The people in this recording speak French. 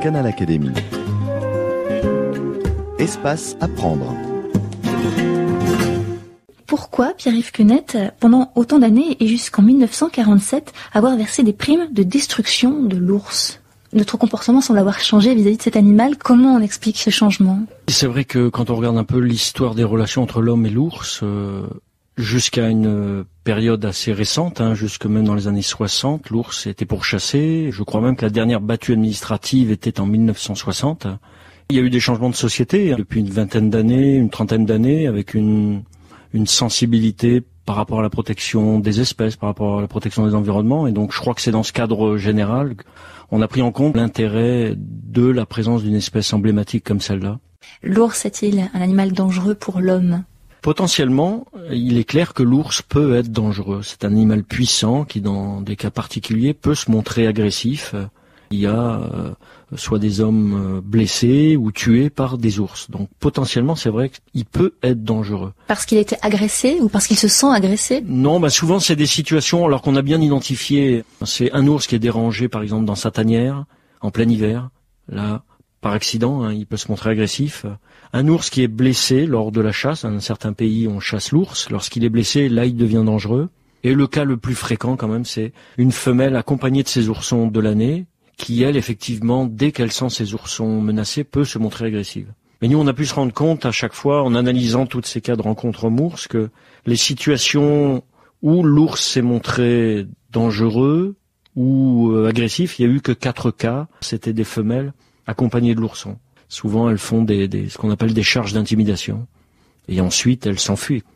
Canal Académie. Espace à prendre. Pourquoi Pierre-Yves Quenette, pendant autant d'années et jusqu'en 1947, avoir versé des primes de destruction de l'ours ? Notre comportement semble avoir changé vis-à-vis de cet animal. Comment on explique ce changement ? C'est vrai que quand on regarde un peu l'histoire des relations entre l'homme et l'ours, jusqu'à une période assez récente, jusque même dans les années 60, l'ours était pourchassé. Je crois même que la dernière battue administrative était en 1960. Il y a eu des changements de société depuis une vingtaine d'années, une trentaine d'années, avec une sensibilité par rapport à la protection des espèces, par rapport à la protection des environnements. Et donc je crois que c'est dans ce cadre général on a pris en compte l'intérêt de la présence d'une espèce emblématique comme celle-là. L'ours est-il un animal dangereux pour l'homme ? Potentiellement, il est clair que l'ours peut être dangereux. C'est un animal puissant qui, dans des cas particuliers, peut se montrer agressif. Il y a soit des hommes blessés ou tués par des ours. Donc potentiellement, c'est vrai qu'il peut être dangereux. Parce qu'il a été agressé ou parce qu'il se sent agressé ? Non, souvent c'est des situations alors qu'on a bien identifié. C'est un ours qui est dérangé, par exemple, dans sa tanière, en plein hiver. Là, par accident, il peut se montrer agressif. Un ours qui est blessé lors de la chasse. Dans certains pays, on chasse l'ours. Lorsqu'il est blessé, là, il devient dangereux. Et le cas le plus fréquent, quand même, c'est une femelle accompagnée de ses oursons de l'année, qui, elle, effectivement, dès qu'elle sent ses oursons menacés, peut se montrer agressive. Mais nous, on a pu se rendre compte à chaque fois, en analysant tous ces cas de rencontres homme-ours, que les situations où l'ours s'est montré dangereux ou agressif, il n'y a eu que 4 cas. C'était des femelles accompagnées de l'ourson. Souvent, elles font ce qu'on appelle des charges d'intimidation. Et ensuite, elles s'enfuient.